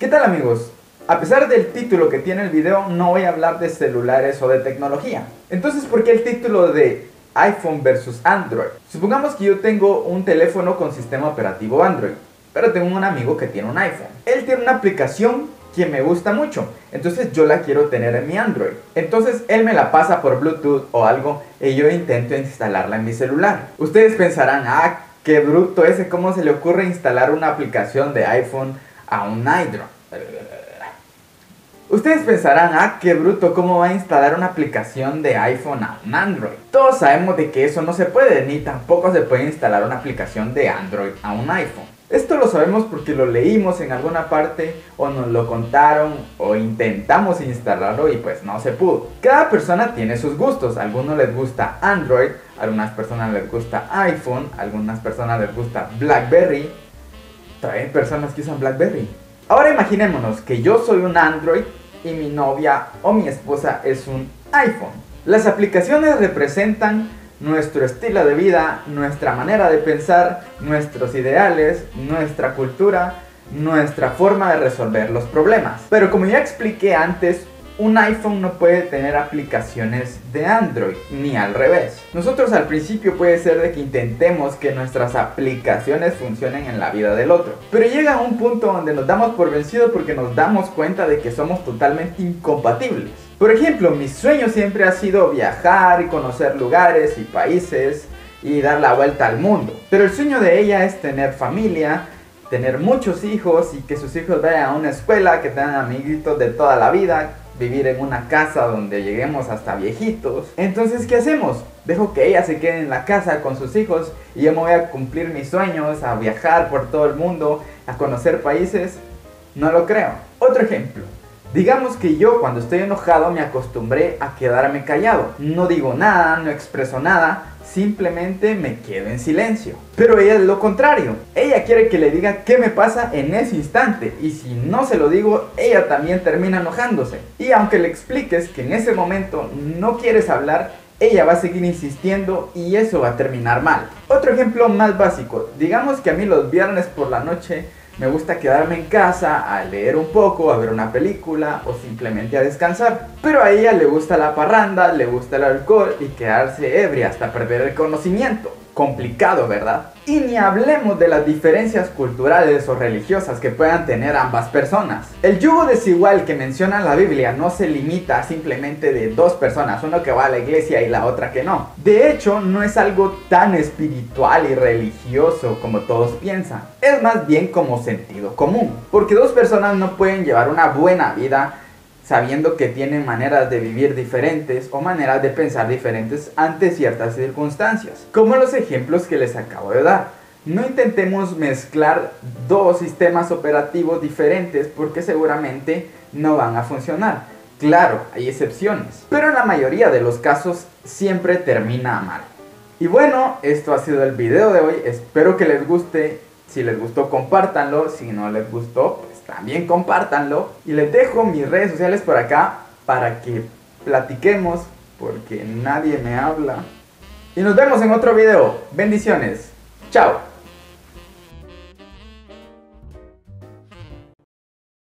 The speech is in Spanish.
¿Qué tal, amigos? A pesar del título que tiene el video, no voy a hablar de celulares o de tecnología. Entonces, ¿por qué el título de iPhone versus Android? Supongamos que yo tengo un teléfono con sistema operativo Android, pero tengo un amigo que tiene un iPhone. Él tiene una aplicación que me gusta mucho, entonces yo la quiero tener en mi Android. Entonces él me la pasa por Bluetooth o algo y yo intento instalarla en mi celular. Ustedes pensarán, qué bruto ese, ¿cómo se le ocurre instalar una aplicación de iPhone a un Android? Ustedes pensarán, qué bruto, ¿cómo va a instalar una aplicación de iPhone a un Android? Todos sabemos de que eso no se puede, ni tampoco se puede instalar una aplicación de Android a un iPhone. Esto lo sabemos porque lo leímos en alguna parte, o nos lo contaron, o intentamos instalarlo y pues no se pudo. Cada persona tiene sus gustos, a algunos les gusta Android, a algunas personas les gusta iPhone, a algunas personas les gusta BlackBerry, todavía hay personas que usan BlackBerry. Ahora imaginémonos que yo soy un Android y mi novia o mi esposa es un iPhone. Las aplicaciones representan nuestro estilo de vida, nuestra manera de pensar, nuestros ideales, nuestra cultura, nuestra forma de resolver los problemas. Pero como ya expliqué antes, un iPhone no puede tener aplicaciones de Android, ni al revés. Nosotros al principio puede ser de que intentemos que nuestras aplicaciones funcionen en la vida del otro, pero llega a un punto donde nos damos por vencidos porque nos damos cuenta de que somos totalmente incompatibles. Por ejemplo, mi sueño siempre ha sido viajar y conocer lugares y países y dar la vuelta al mundo. Pero el sueño de ella es tener familia, tener muchos hijos y que sus hijos vayan a una escuela, que tengan amiguitos de toda la vida, vivir en una casa donde lleguemos hasta viejitos. Entonces, ¿qué hacemos? Dejo que ella se quede en la casa con sus hijos y yo me voy a cumplir mis sueños, a viajar por todo el mundo, a conocer países. No lo creo. Otro ejemplo. Digamos que yo cuando estoy enojado me acostumbré a quedarme callado. No digo nada, no expreso nada, simplemente me quedo en silencio. Pero ella es lo contrario. Ella quiere que le diga qué me pasa en ese instante. Y si no se lo digo, ella también termina enojándose. Y aunque le expliques que en ese momento no quieres hablar, ella va a seguir insistiendo y eso va a terminar mal. Otro ejemplo más básico. Digamos que a mí los viernes por la noche me gusta quedarme en casa a leer un poco, a ver una película o simplemente a descansar. Pero a ella le gusta la parranda, le gusta el alcohol y quedarse ebria hasta perder el conocimiento. Complicado, ¿verdad? Y ni hablemos de las diferencias culturales o religiosas que puedan tener ambas personas. El yugo desigual que menciona la Biblia no se limita a simplemente de dos personas, uno que va a la iglesia y la otra que no. De hecho, no es algo tan espiritual y religioso como todos piensan. Es más bien como sentido común. Porque dos personas no pueden llevar una buena vida sabiendo que tienen maneras de vivir diferentes o maneras de pensar diferentes ante ciertas circunstancias, como los ejemplos que les acabo de dar. No intentemos mezclar dos sistemas operativos diferentes porque seguramente no van a funcionar. Claro, hay excepciones, pero en la mayoría de los casos siempre termina mal. Y bueno, esto ha sido el video de hoy, espero que les guste. Si les gustó, compártanlo, si no les gustó, también compártanlo. Y les dejo mis redes sociales por acá para que platiquemos, porque nadie me habla. Y nos vemos en otro video. Bendiciones. Chao.